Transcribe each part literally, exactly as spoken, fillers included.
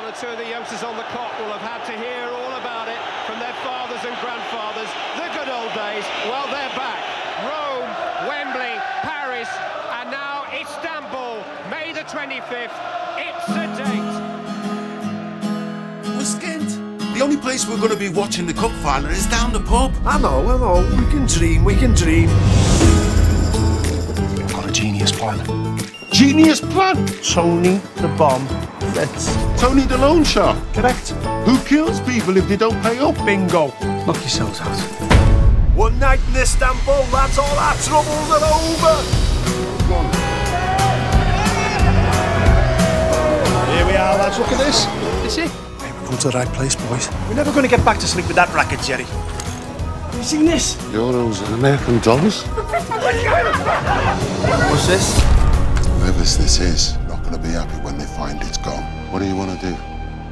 or two of the youngsters on the cot will have had to hear all about it from their fathers and grandfathers. The good old days, well, they're back. Rome, Wembley, Paris, and now Istanbul, May the twenty-fifth. It's a date. We're skint. The only place we're going to be watching the cup final is down the pub. I know, I know. We can dream, we can dream. I've got a genius plan. Genius plan. Tony the Bomb Fritz. Tony the loan shark. Correct. Who kills people if they don't pay up? Bingo. Knock yourselves out. One night in Istanbul, that's all our troubles are over. Here we are, lads. Look at this. Is it? Hey, we're going to the right place, boys. We're never going to get back to sleep with that racket, Gerry. Have you seen this? Euros and American dollars. What's this? Whoever's this is, not going to be happy when they find it's gone. What do you want to do?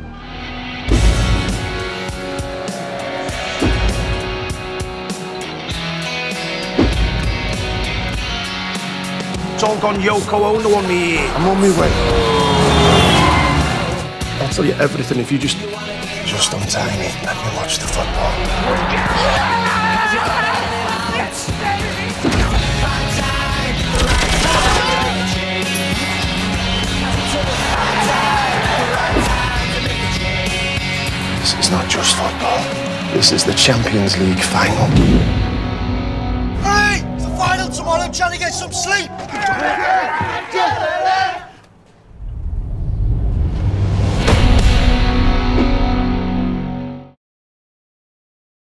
It's all gone Yoko Ono on me. I'm on my way. I'll tell you everything if you just... Just untie me. Let me watch the football. This is not just football. This is the Champions League final. Hey! It's the final tomorrow. I'm trying to get some sleep.